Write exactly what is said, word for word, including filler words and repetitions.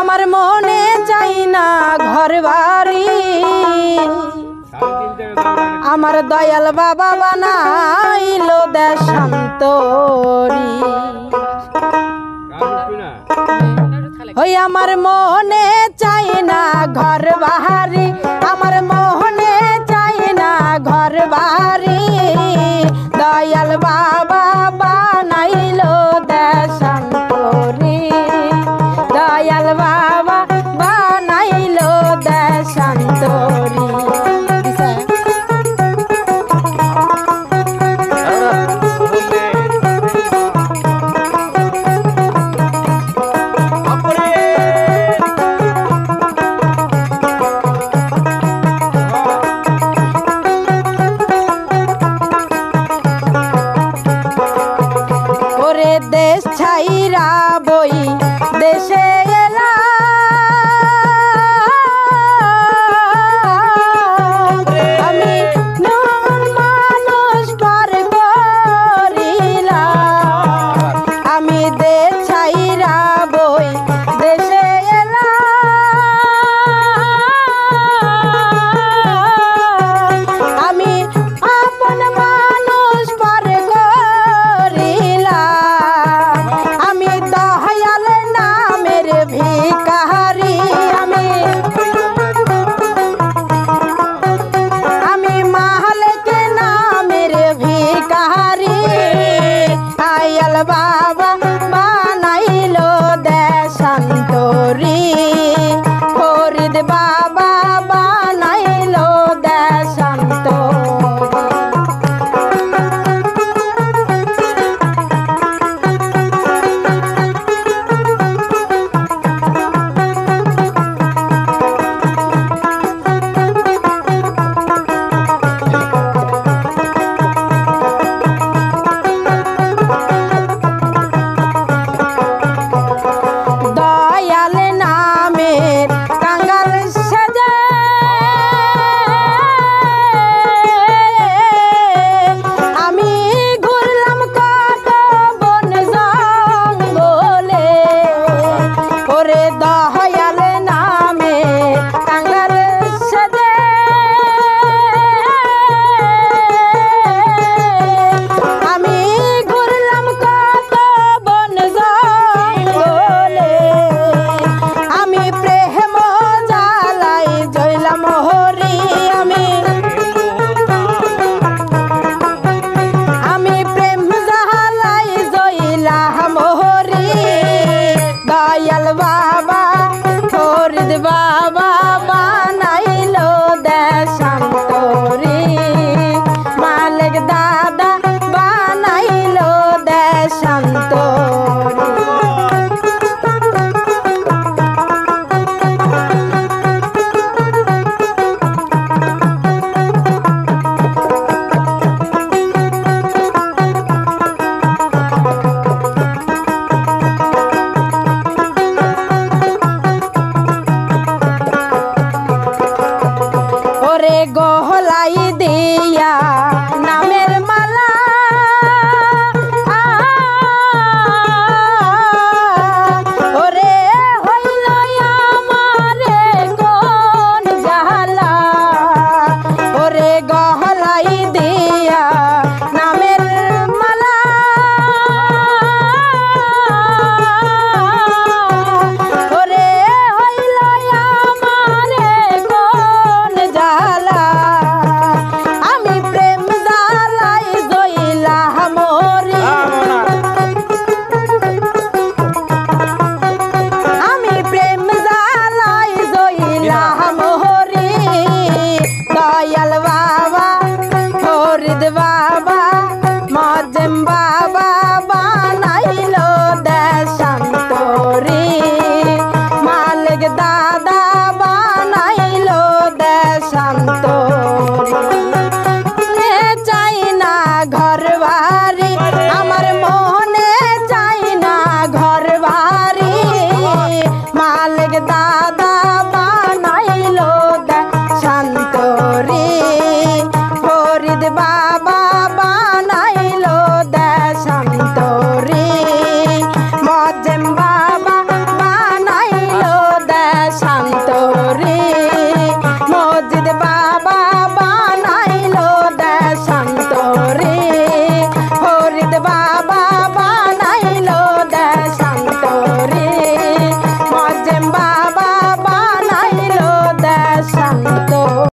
আমার মনে চাই না ঘর বাড়ি, আমার দয়াল বাবা বানাইলো দেশান্তরী। ওই আমার মনে চাই না ঘর বাড়ি, আমার মনে চাই না ঘর বাড়ি, দয়াল বাবা বানাইলো দেশান্তরী, দয়াল বাবা বানাইলো দেশান্তরী। দেশ ছাইরা বই দেশে এলা, আমি নন মানুষ পার করিলাম, আমি দেশ ছাইরা বই দেশে এলা, আমি আপন মানুষ পার ভিকারি, আমি আমি মালিক নামের ভিকারি, দয়াল বাবা বানাইলো দেশান্তরী, ফরিদ বাবা বানাইলো দেশান্তরী। ওরে দহ